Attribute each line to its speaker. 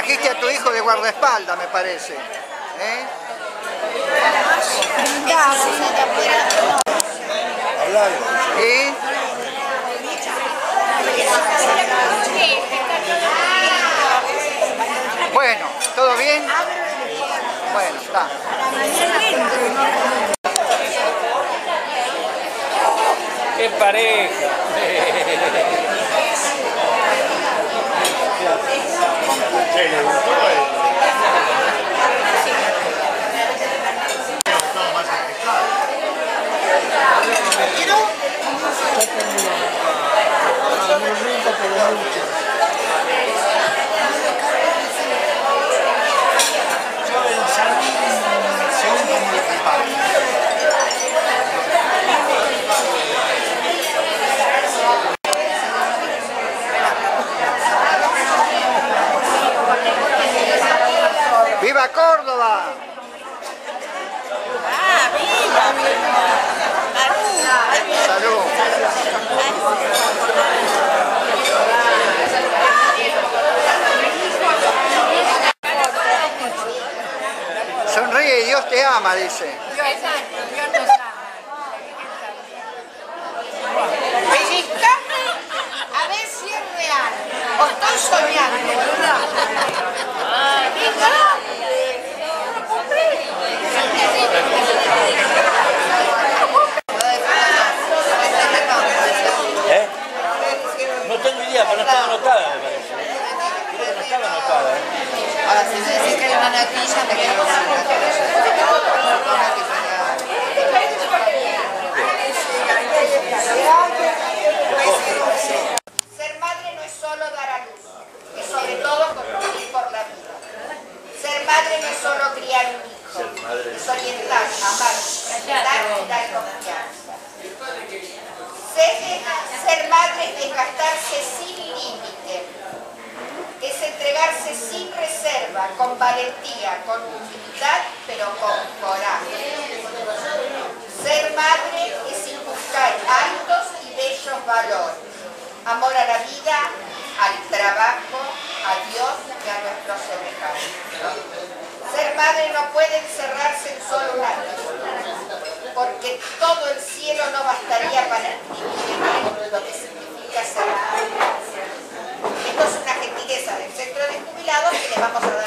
Speaker 1: Trajiste a tu hijo de guardaespaldas, me parece. ¿Eh? ¿Sí? Bueno, ¿todo bien? Bueno, está.
Speaker 2: ¡Qué pareja!
Speaker 1: ¡Viva Córdoba!
Speaker 3: ¡Ah, viva!
Speaker 1: ¡Salud! Sonríe y Dios te ama, dice.
Speaker 3: Dios nos ama. Pellizcame a ver si es real. O estoy soñando, ¿verdad?
Speaker 2: ¿Eh? No tengo idea, pero no estaba anotada, me parece. Creo que no estaba anotada, ¿eh?
Speaker 3: Ahora, si me decís que hay una natilla, me quedo Ser madre no es solo dar a luz, es sobre todo competir por la vida. Ser madre no es solo criar un hijo, es orientar, amar, respetar y dar confianza. Ser madre es gastarse sin límite, es entregarse sin reserva, con valentía, con humildad, pero con coraje. Ser madre es inculcar altos y bellos valores, amor a la vida, al trabajo, a Dios y a nuestros semejantes. Ser madre no puede encerrarse en solo un ámbito, porque todo el cielo no bastaría para describir lo que significa ser madre. Esto es una gentileza del centro de jubilados que le vamos a dar.